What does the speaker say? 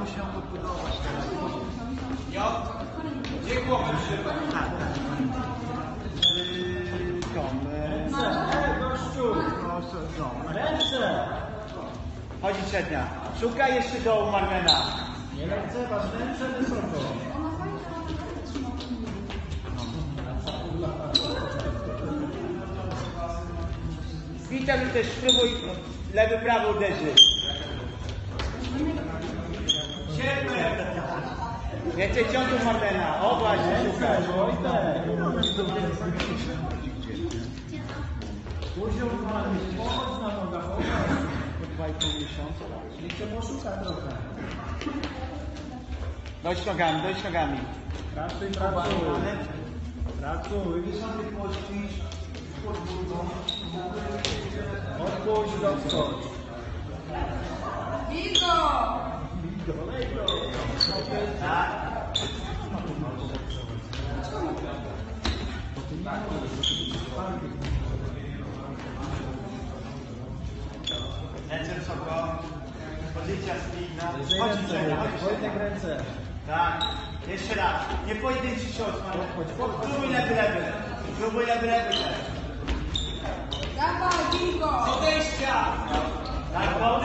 musi ją podbudować teraz. Jo? Gdzie głowę trzyma? Tak. Gościu! Ręce! Chodzi przednia. Szukaj jeszcze dołu Marlena. Nie ręce, masz ręce wysoko. Witam też spróbuj lewy, prawy uderzyć. Więcej ciągów Marlena. O właśnie, szukaj. Poziom pochodź na nogach. 2,5 miesiąca. Czyli cię poszuka trochę. Dojdź nogami. Pracuj. Pracuj. Odpuść, doskocz. Bigo! Ręce wysoko. Pozycja spina. Wojtek ręce. Tak. Jeszcze raz. Nie pojedynczy cios. Spróbuj lewy. Dawaj, Bigo! Odejścia. Tak,